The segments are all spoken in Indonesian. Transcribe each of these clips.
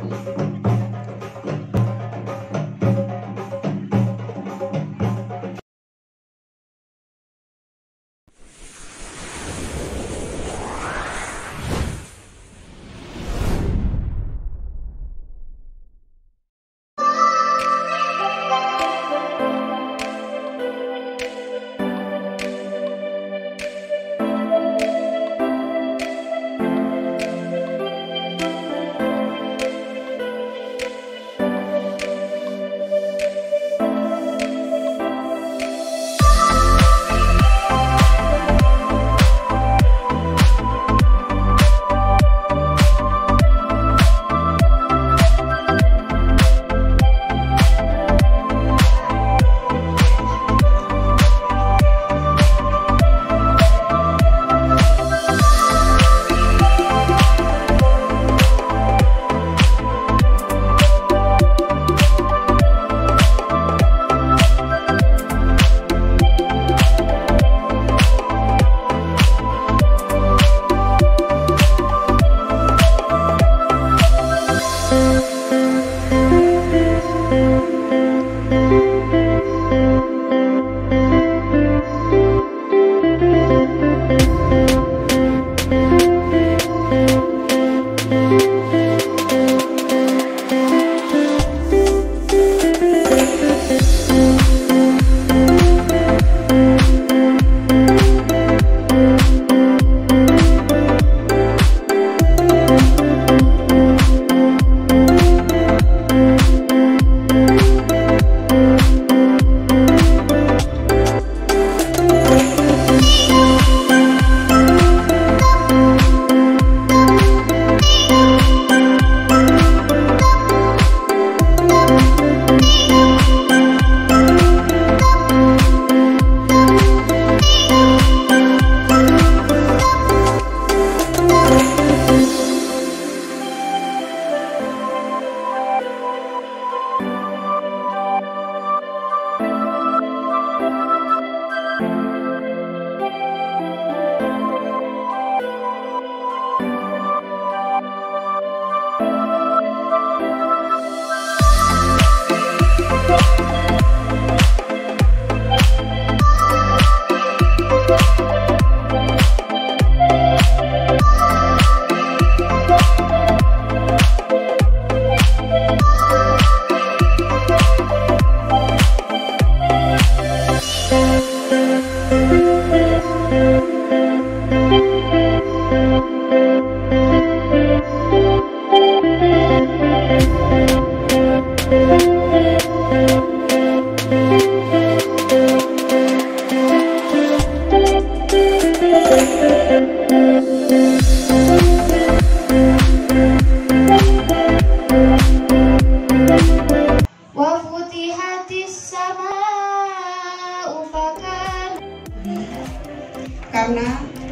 Karena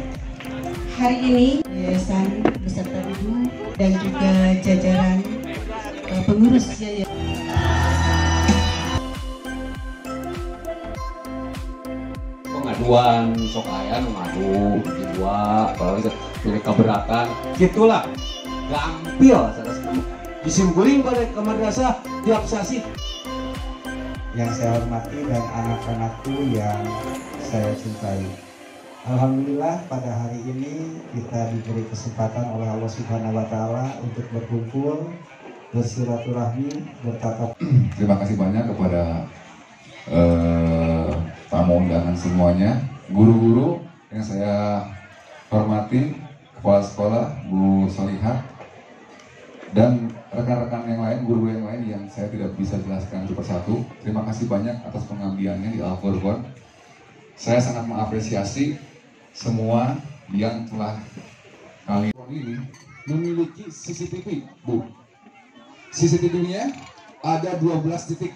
hari ini yayasan beserta ibu dan juga jajaran pengurus yayasan pengaduan sok aya nu ngadu dua apalagi pilih keberatan gitulah gampil disimkuling pada ke madrasah tiap sasi. Yang saya hormati dan anak-anakku yang saya cintai, alhamdulillah pada hari ini kita diberi kesempatan oleh Allah Subhanahu wa Ta'ala untuk berkumpul, bersilaturahmi, bertatap. Terima kasih banyak kepada tamu undangan semuanya, guru-guru yang saya hormati, kepala sekolah Bu Solihah, dan rekan-rekan yang lain, guru yang lain yang saya tidak bisa jelaskan satu persatu. Terima kasih banyak atas pengabdiannya di Al-Furqan. Saya sangat mengapresiasi semua yang telah kali ini memiliki CCTV, Bu. CCTV-nya ada 12 titik.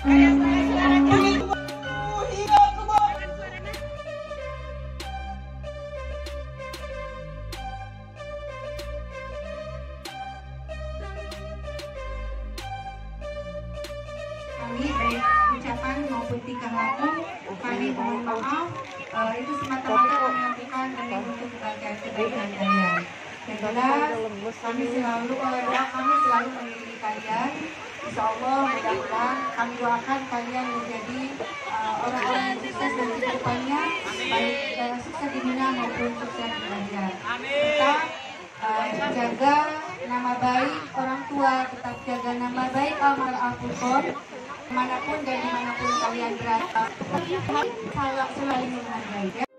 Kami baik ucapan maupun tingkah laku kami mohon maaf, itu semata-mata kami lakukan demi untuk kebaikan kalian. Yang jelas kami selalu mengiringi kalian. Insya Allah mudah-mudahan kami doakan kalian menjadi orang-orang yang sukses dalam kehidupannya, baik sukses di dunia maupun sukses di akhirat. Kita jaga nama baik orang tua, tetap jaga nama baik almarhum, manapun dan dimanapun kalian berada, selalu menghargai.